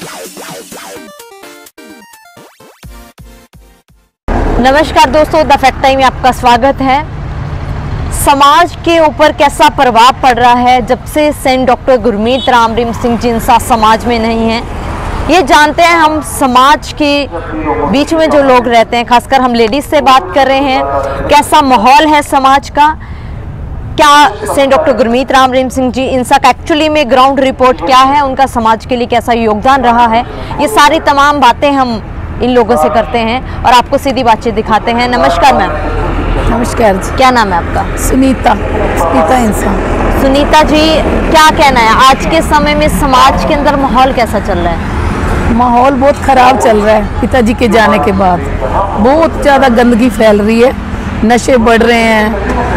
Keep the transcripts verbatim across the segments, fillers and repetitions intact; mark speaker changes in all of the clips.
Speaker 1: नमस्कार दोस्तों, the fact time में आपका स्वागत है। समाज के ऊपर कैसा प्रभाव पड़ रहा है जब से सेंट डॉक्टर गुरमीत राम रहीम सिंह जिंसा समाज में नहीं है, ये जानते हैं हम। समाज के बीच में जो लोग रहते हैं, खासकर हम लेडीज से बात कर रहे हैं, कैसा माहौल है समाज का, क्या सेंट डॉक्टर गुरमीत राम रहीम सिंह जी इनसा का एक्चुअली में ग्राउंड रिपोर्ट क्या है, उनका समाज के लिए कैसा योगदान रहा है, ये सारी तमाम बातें हम इन लोगों से करते हैं और आपको सीधी बातचीत दिखाते हैं। नमस्कार मैम।
Speaker 2: नमस्कार जी।
Speaker 1: क्या नाम है आपका?
Speaker 2: सुनीता। सुनीता इंसान।
Speaker 1: सुनीता जी, क्या कहना है आज के समय में समाज के अंदर माहौल कैसा चल रहा है?
Speaker 2: माहौल बहुत ख़राब चल रहा है। पिताजी के जाने के बाद बहुत ज़्यादा गंदगी फैल रही है, नशे बढ़ रहे हैं,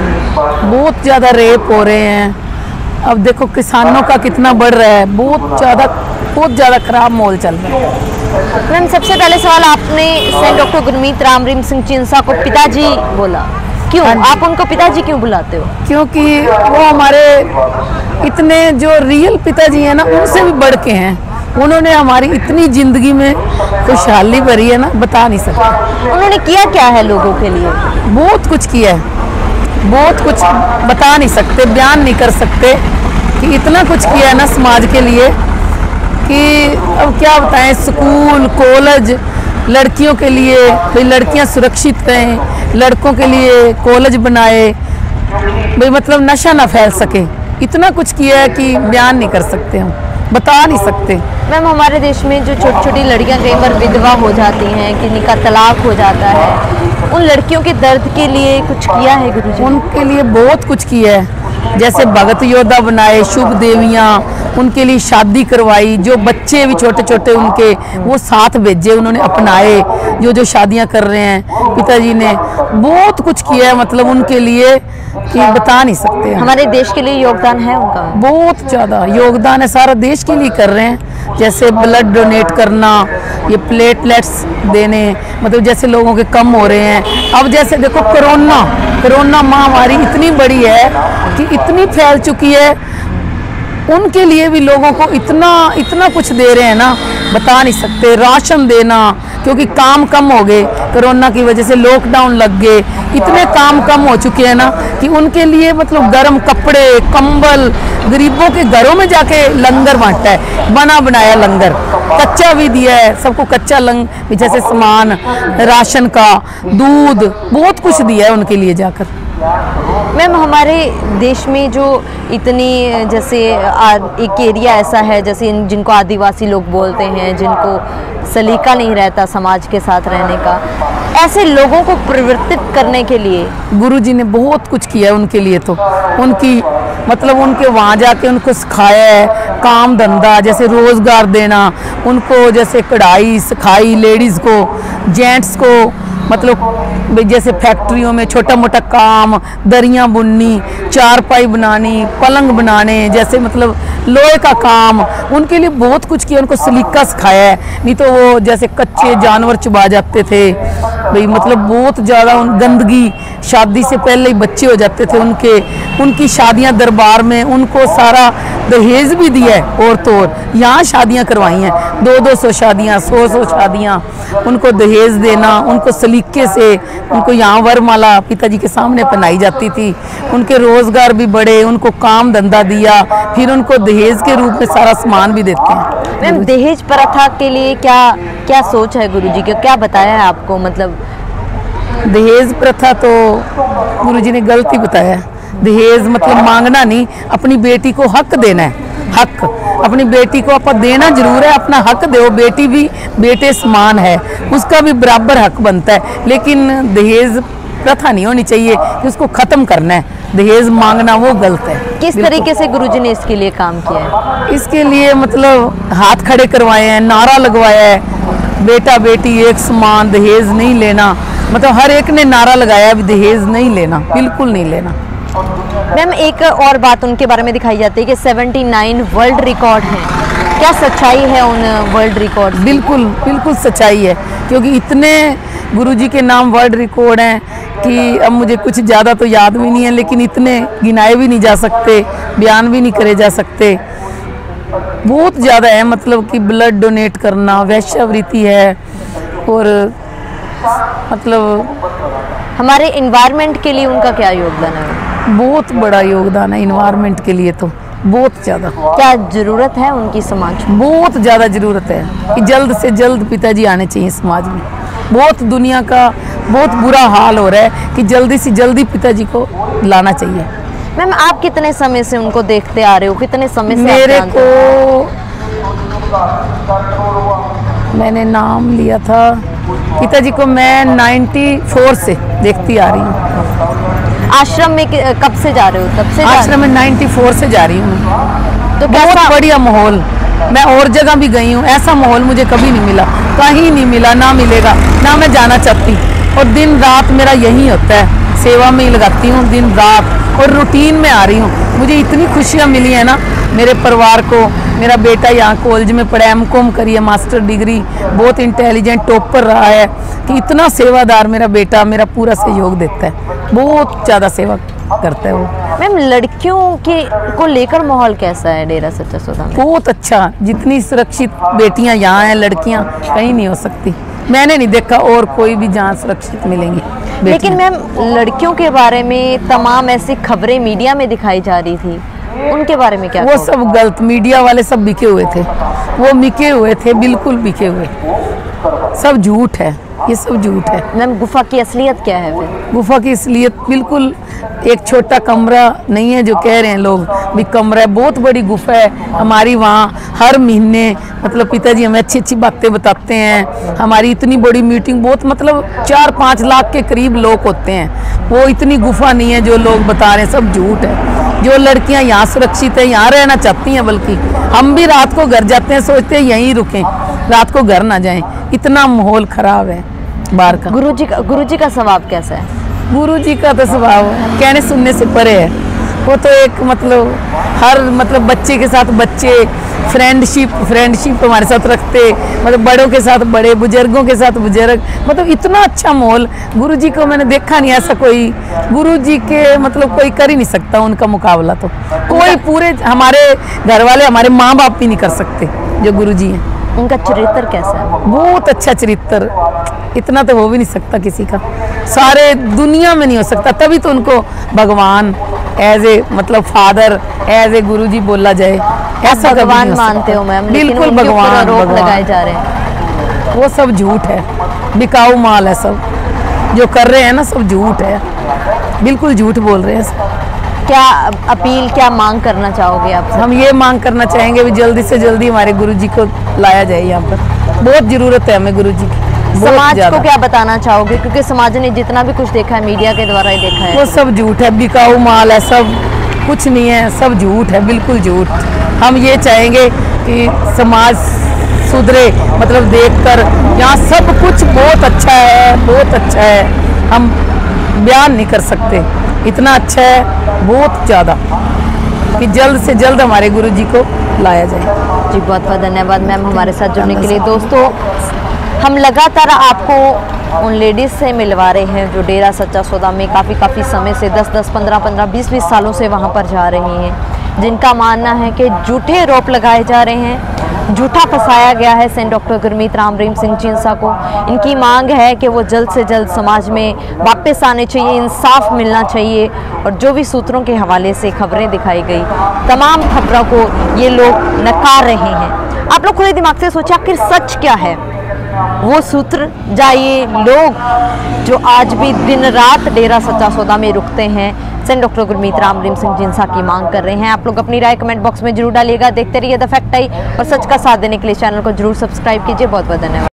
Speaker 2: बहुत ज़्यादा रेप हो रहे हैं। अब देखो किसानों का कितना बढ़ रहा है, बहुत ज़्यादा बहुत ज़्यादा ख़राब माहौल चल रहा है।
Speaker 1: मैम, सबसे पहले सवाल, आपने सेंट डॉक्टर गुरमीत राम रहीम सिंह जिंसा को पिताजी बोला, क्यों? आप उनको पिताजी क्यों बुलाते हो?
Speaker 2: क्योंकि वो हमारे इतने जो रियल पिताजी हैं ना, उनसे भी बढ़ के हैं। उन्होंने हमारी इतनी जिंदगी में खुशहाली भरी है ना, बता नहीं सकते।
Speaker 1: उन्होंने किया क्या है लोगों के लिए?
Speaker 2: बहुत कुछ किया है, बहुत कुछ बता नहीं सकते, बयान नहीं कर सकते कि इतना कुछ किया है ना समाज के लिए कि अब क्या बताएं। स्कूल कॉलेज लड़कियों के लिए, भाई लड़कियां सुरक्षित रहें, लड़कों के लिए कॉलेज बनाए, भाई मतलब नशा ना फैल सके। इतना कुछ किया है कि बयान नहीं कर सकते, हम बता नहीं सकते।
Speaker 1: मैम, हमारे देश में जो छोटी छोटी लड़कियां कई बार विधवा हो जाती हैं, किन्हीं का तलाक हो जाता है, उन लड़कियों के दर्द के लिए कुछ किया है गुरुजी?
Speaker 2: उनके लिए बहुत कुछ किया है, जैसे भगत योद्धा बनाए, शुभ देवियाँ, उनके लिए शादी करवाई। जो बच्चे भी छोटे छोटे उनके वो साथ भेजे, उन्होंने अपनाए, जो जो शादियां कर रहे हैं। पिताजी ने बहुत कुछ किया है, मतलब उनके लिए कि बता नहीं सकते।
Speaker 1: हमारे देश के लिए योगदान है उनका?
Speaker 2: बहुत ज़्यादा योगदान है, सारा देश के लिए कर रहे हैं। जैसे ब्लड डोनेट करना, ये प्लेटलेट्स देने, मतलब जैसे लोगों के कम हो रहे हैं। अब जैसे देखो कोरोना कोरोना महामारी इतनी बड़ी है कि इतनी फैल चुकी है, उनके लिए भी लोगों को इतना इतना कुछ दे रहे हैं ना, बता नहीं सकते। राशन देना, क्योंकि काम कम हो गए, कोरोना की वजह से लॉकडाउन लग गए, इतने काम कम हो चुके हैं ना कि उनके लिए मतलब गर्म कपड़े, कंबल, गरीबों के घरों में जाके लंगर बांटा है, बना बनाया लंगर, कच्चा भी दिया है सबको, कच्चा लंग जैसे सामान, राशन का, दूध, बहुत कुछ दिया है उनके लिए जाकर।
Speaker 1: मैम, हमारे देश में जो इतनी जैसे एक एरिया ऐसा है जैसे जिनको आदिवासी लोग बोलते हैं, जिनको सलीका नहीं रहता समाज के साथ रहने का, ऐसे लोगों को परिवर्तित करने के लिए
Speaker 2: गुरुजी ने बहुत कुछ किया है उनके लिए। तो उनकी मतलब उनके वहाँ जाके उनको सिखाया है काम धंधा, जैसे रोज़गार देना उनको, जैसे कढ़ाई सिखाई लेडीज़ को, जेंट्स को, मतलब जैसे फैक्ट्रियों में छोटा मोटा काम, दरियाँ बुननी, चारपाई बनानी, पलंग बनाने, जैसे मतलब लोहे का काम, उनके लिए बहुत कुछ किया। उनको सलीका सिखाया है, नहीं तो वो जैसे कच्चे जानवर चुबा जाते थे, भाई मतलब बहुत ज़्यादा उन गंदगी, शादी से पहले ही बच्चे हो जाते थे उनके, उनकी शादियां दरबार में, उनको सारा दहेज भी दिया है और तो और यहाँ शादियां करवाई हैं, दो दो सौ शादियाँ, सौ सौ शादियाँ, उनको दहेज देना, उनको सलीके से उनको यहाँ वरमाला पिताजी के सामने पहनाई जाती थी। उनके रोज़गार भी बढ़े, उनको काम धंधा दिया, फिर उनको दहेज के रूप में सारा सामान भी देते हैं।
Speaker 1: मैम, दहेज प्रथा के लिए क्या क्या सोच है गुरुजी की, क्या बताया है आपको? मतलब
Speaker 2: दहेज प्रथा तो गुरुजी ने गलती बताया। दहेज मतलब मांगना नहीं, अपनी बेटी को हक देना है। हक अपनी बेटी को आप देना जरूर है, अपना हक दो, बेटी भी बेटे समान है, उसका भी बराबर हक बनता है। लेकिन दहेज प्रथा नहीं होनी चाहिए कि उसको ख़त्म करना है, दहेज मांगना वो गलत है।
Speaker 1: किस तरीके से गुरुजी ने इसके लिए काम किया है?
Speaker 2: इसके लिए मतलब हाथ खड़े करवाए हैं, नारा लगवाया है, बेटा बेटी एक समान, दहेज नहीं लेना, मतलब हर एक ने नारा लगाया भी दहेज नहीं लेना, बिल्कुल नहीं लेना।
Speaker 1: मैम, एक और बात उनके बारे में दिखाई जाती है कि उन्यासी वर्ल्ड रिकॉर्ड हैं, क्या सच्चाई है उन वर्ल्ड रिकॉर्ड?
Speaker 2: बिल्कुल बिल्कुल सच्चाई है, क्योंकि इतने गुरुजी के नाम वर्ल्ड रिकॉर्ड हैं कि अब मुझे कुछ ज़्यादा तो याद भी नहीं है, लेकिन इतने गिनाए भी नहीं जा सकते, बयान भी नहीं करे जा सकते। बहुत ज़्यादा है, मतलब कि ब्लड डोनेट करना, वैश्यावृत्ति है, और मतलब
Speaker 1: हमारे इन्वायरमेंट के लिए उनका क्या योगदान है?
Speaker 2: बहुत बड़ा योगदान है इन्वायरमेंट के लिए, तो बहुत ज़्यादा।
Speaker 1: क्या ज़रूरत है उनकी समाज में?
Speaker 2: बहुत ज़्यादा ज़रूरत है कि जल्द से जल्द पिताजी आने चाहिए समाज में। बहुत दुनिया का बहुत बुरा हाल हो रहा है कि जल्दी से जल्दी पिताजी को लाना चाहिए।
Speaker 1: मैम, आप कितने समय से उनको देखते आ रहे हो? कितने समय से
Speaker 2: मेरे
Speaker 1: आप
Speaker 2: को मैंने नाम लिया था पिताजी को, मैं चौरानवे से देखती आ रही हूँ।
Speaker 1: आश्रम में कि- कब से जा रहे हो? तब से जा रहे
Speaker 2: आश्रम में चौरानवे से जा रही हूँ।
Speaker 1: हो? तो
Speaker 2: बहुत
Speaker 1: कैसा?
Speaker 2: बढ़िया माहौल, मैं और जगह भी गई हूँ, ऐसा माहौल मुझे कभी नहीं मिला, कहीं नहीं मिला, ना मिलेगा, ना मैं जाना चाहती। और दिन रात मेरा यही होता है, सेवा में ही लगाती हूँ दिन रात, और रूटीन में आ रही हूँ। मुझे इतनी खुशियाँ मिली है ना मेरे परिवार को। मेरा बेटा यहाँ कॉलेज में पढ़ा, एम कॉम करी है, मास्टर डिग्री, बहुत इंटेलिजेंट टॉपर रहा है, कि इतना सेवादार मेरा बेटा मेरा पूरा सहयोग देता है, बहुत ज़्यादा सेवा करता है वो।
Speaker 1: मैम, लड़कियों के को लेकर माहौल कैसा है डेरा सच्चा सौदा में?
Speaker 2: बहुत अच्छा, जितनी सुरक्षित बेटियां यहाँ हैं, लड़कियां कहीं नहीं हो सकती। मैंने नहीं देखा और कोई भी जहाँ सुरक्षित मिलेंगी बेटियां।
Speaker 1: लेकिन मैम, लड़कियों के बारे में तमाम ऐसी खबरें मीडिया में दिखाई जा रही थी, उनके बारे में क्या
Speaker 2: वो
Speaker 1: कहोगे?
Speaker 2: सब गलत, मीडिया वाले सब बिके हुए थे, वो बिके हुए थे, बिल्कुल बिके हुए, सब झूठ है, ये सब झूठ है।
Speaker 1: मैम, गुफा की असलियत क्या है फिर?
Speaker 2: गुफा की इसलिए बिल्कुल एक छोटा कमरा नहीं है जो कह रहे हैं लोग भी कमरा है, बहुत बड़ी गुफा है हमारी। वहाँ हर महीने मतलब पिताजी हमें अच्छी अच्छी बातें बताते हैं। हमारी इतनी बड़ी मीटिंग, बहुत मतलब चार पाँच लाख के करीब लोग होते हैं। वो इतनी गुफा नहीं है जो लोग बता रहे हैं, सब झूठ है। जो लड़कियाँ यहाँ सुरक्षित है, यहाँ रहना चाहती हैं, बल्कि हम भी रात को घर जाते हैं, सोचते हैं यहीं रुकें, रात को घर ना जाएं, इतना माहौल खराब है बाहर का।
Speaker 1: गुरुजी का गुरुजी का स्वभाव कैसा है?
Speaker 2: गुरुजी का तो स्वभाव कहने सुनने से परे है। वो तो एक मतलब हर मतलब बच्चे के साथ बच्चे, फ्रेंडशिप फ्रेंडशिप हमारे साथ रखते, मतलब बड़ों के साथ बड़े, बुजुर्गों के साथ बुजुर्ग, मतलब इतना अच्छा माहौल गुरुजी को मैंने देखा नहीं ऐसा कोई। गुरुजी के मतलब कोई कर ही नहीं सकता उनका मुकाबला, तो कोई पूरे हमारे घर वाले, हमारे माँ बाप भी नहीं कर सकते जो गुरुजी हैं।
Speaker 1: उनका चरित्र कैसा है?
Speaker 2: बहुत अच्छा चरित्र, इतना तो हो भी नहीं सकता किसी का, सारे दुनिया में नहीं हो सकता, तभी तो उनको भगवान एज ए मतलब फादर, एज ए गुरुजी बोला जाए। ऐसा
Speaker 1: भगवान मानते हो मैम?
Speaker 2: बिल्कुल भगवान,
Speaker 1: आरोप
Speaker 2: भगवान
Speaker 1: लगाए जा रहे हैं।
Speaker 2: वो सब झूठ है, बिकाऊ माल है सब जो कर रहे हैं ना, सब झूठ है, बिल्कुल झूठ बोल रहे हैं सब।
Speaker 1: क्या अपील, क्या मांग करना चाहोगे आप?
Speaker 2: हम ये मांग करना चाहेंगे भी जल्दी से जल्दी हमारे गुरुजी को लाया जाए यहाँ पर, बहुत जरूरत है हमें गुरुजी की।
Speaker 1: समाज को क्या बताना चाहोगे, क्योंकि समाज ने जितना भी कुछ देखा है मीडिया के द्वारा ही देखा है?
Speaker 2: वो सब झूठ है, बिकाऊ माल है, सब कुछ नहीं है, सब झूठ है, बिल्कुल झूठ। हम ये चाहेंगे कि समाज सुधरे, मतलब देखकर यहाँ सब कुछ बहुत अच्छा है, बहुत अच्छा है, हम बयान नहीं कर सकते, इतना अच्छा है बहुत ज़्यादा, कि जल्द से जल्द हमारे गुरुजी को लाया जाए।
Speaker 1: जी बहुत बहुत धन्यवाद मैम हमारे साथ जुड़ने के लिए। दोस्तों, हम लगातार आपको उन लेडीज़ से मिलवा रहे हैं जो डेरा सच्चा सौदा में काफ़ी काफ़ी समय से दस दस पंद्रह पंद्रह बीस बीस सालों से वहाँ पर जा रही हैं, जिनका मानना है कि झूठे आरोप लगाए जा रहे हैं, झूठा फंसाया गया है सेंट डॉक्टर गुरमीत राम रहीम सिंह जिंसा को। इनकी मांग है कि वो जल्द से जल्द समाज में वापस आने चाहिए, इंसाफ मिलना चाहिए, और जो भी सूत्रों के हवाले से खबरें दिखाई गई, तमाम खबरों को ये लोग नकार रहे हैं। आप लोग खुले दिमाग से सोचिए आखिर सच क्या है। वो सूत्र जाइए लोग जो आज भी दिन रात डेरा सच्चा सौदा में रुकते हैं, सेंट डॉक्टर गुरमीत राम रहीम सिंह जिंसा की मांग कर रहे हैं। आप लोग अपनी राय कमेंट बॉक्स में जरूर डालिएगा। देखते रहिए द फैक्ट आई, और सच का साथ देने के लिए चैनल को जरूर सब्सक्राइब कीजिए। बहुत बहुत धन्यवाद।